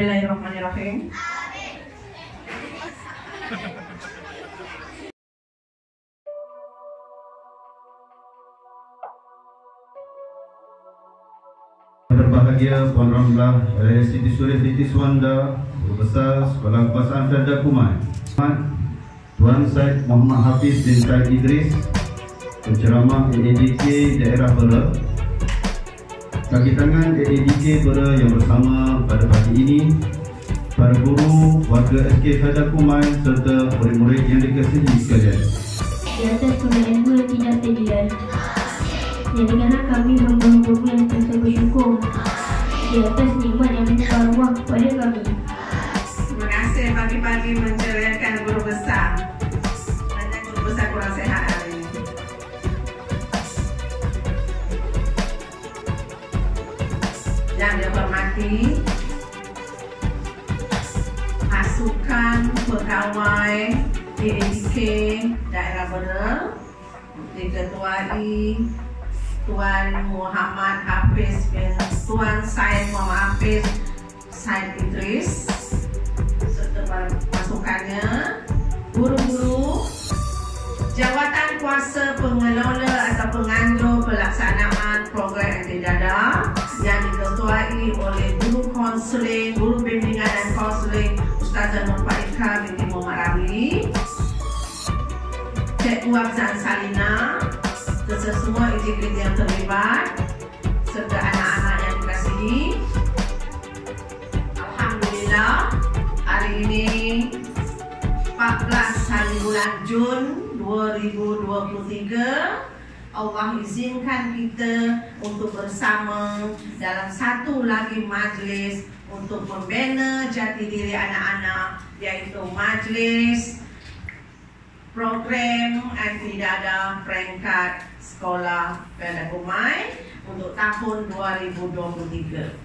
Bismillahirrahmanirrahim. Berbahagia Puan Ramlah Siti Suria Siti Suwanda, Guru Besar Sekolah Kekuasaan Federal Kumai, Tuan Syed Muhammad Hafiz bin Syed Idris, penceramah AADK Daerah Bera, kaki tangan AADK Bera yang bersama pada pagi ini, para guru, warga SK Federal Kumai serta murid-murid yang dikasihi sekalian. Di atas kemuliaan tidak terdiam. Dan dengarlah kami hamba-hamba yang terasa bersyukur di atas nikmat yang membuka ruang kepada kami. Terima kasih pagi-pagi menceriakan guru besar. Hanya guru besar kurang sehat hari ini. Yang dihormati pasukan pegawai AADK Daerah Bera, diketuai Tuan Muhammad Hafiz bin Tuan Syed Muhammad Hafiz Syed Idris serta pasukannya, guru-guru, jawatan kuasa pengelola atau penganjur pelaksanaan program Antidada yang diketuai oleh guru konseling, guru bimbingan dan konseling Ustazah Nur Faika binti Muhammad Ramli, Cikgu Abzan Salina, semua individu yang terlibat serta anak-anak yang dikasihi. Alhamdulillah, hari ini 14 hari bulan Jun 2023, Allah izinkan kita untuk bersama dalam satu lagi majlis untuk membina jati diri anak-anak, yaitu majlis program Antidada peringkat Sekolah Federal Kumai untuk tahun 2023.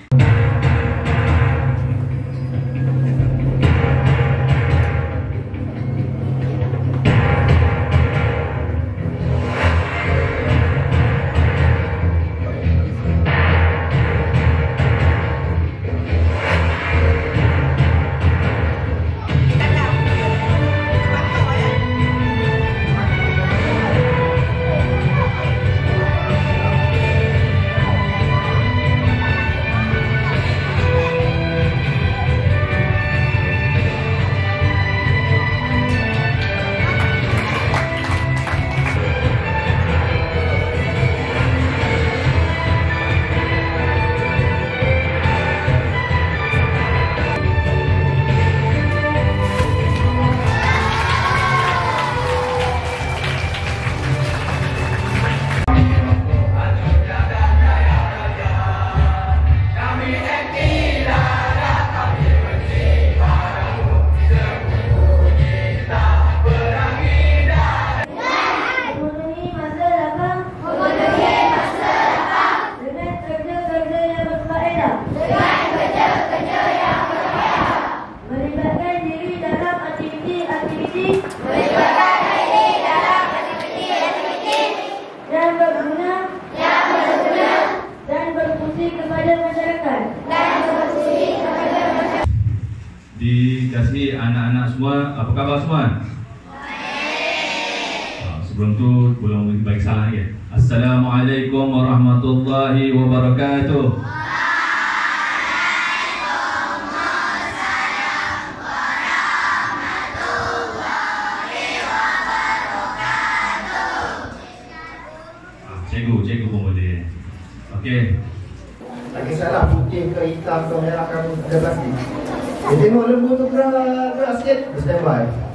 Dikasihi anak-anak semua, apa khabar semua? Sebelum tu belum bagi salam ya. Assalamualaikum warahmatullahi wabarakatuh. Cikgu pun boleh. Okey. Lagi salah putih ke hitam ke merah ke ada plastik. Tengok lembu tu keras sikit, standby.